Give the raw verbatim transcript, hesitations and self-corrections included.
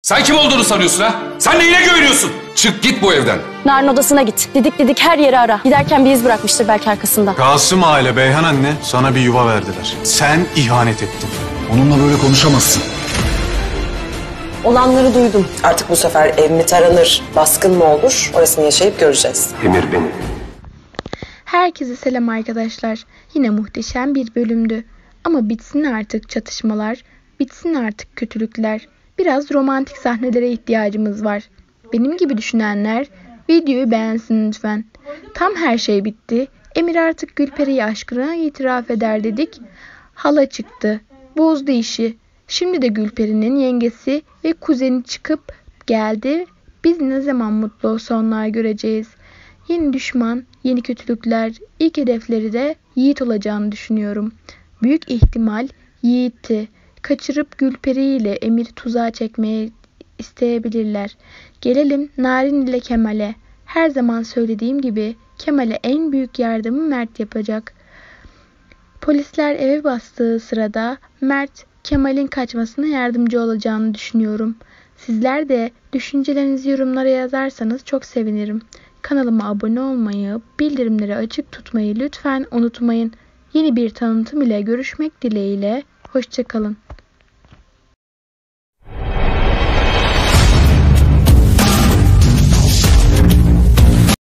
Sen kim olduğunu sanıyorsun ha? Sen neyine güveniyorsun? Çık git bu evden. Narin odasına git. Didik didik her yeri ara. Giderken bir iz bırakmıştır belki arkasında. Kasım aile, Beyhan anne sana bir yuva verdiler. Sen ihanet ettin. Onunla böyle konuşamazsın. Olanları duydum. Artık bu sefer ev mi taranır, baskın mı olur? Orasını yaşayıp göreceğiz. Emir benim. Herkese selam arkadaşlar. Yine muhteşem bir bölümdü. Ama bitsin artık çatışmalar, bitsin artık kötülükler. Biraz romantik sahnelere ihtiyacımız var. Benim gibi düşünenler videoyu beğensin lütfen. Tam her şey bitti. Emir artık Gülperi'yi aşkına itiraf eder dedik. Hala çıktı. Bozdu işi. Şimdi de Gülperi'nin yengesi ve kuzeni çıkıp geldi. Biz ne zaman mutlu sonlar göreceğiz. Yeni düşman, yeni kötülükler, ilk hedefleri de Yiğit olacağını düşünüyorum. Büyük ihtimal Yiğit'i kaçırıp Gülperi ile Emir'i tuzağa çekmeye isteyebilirler. Gelelim Narin ile Kemal'e. Her zaman söylediğim gibi Kemal'e en büyük yardımı Mert yapacak. Polisler eve bastığı sırada Mert Kemal'in kaçmasına yardımcı olacağını düşünüyorum. Sizler de düşüncelerinizi yorumlara yazarsanız çok sevinirim. Kanalıma abone olmayı, bildirimleri açık tutmayı lütfen unutmayın. Yeni bir tanıtım ile görüşmek dileğiyle. Hoşça kalın.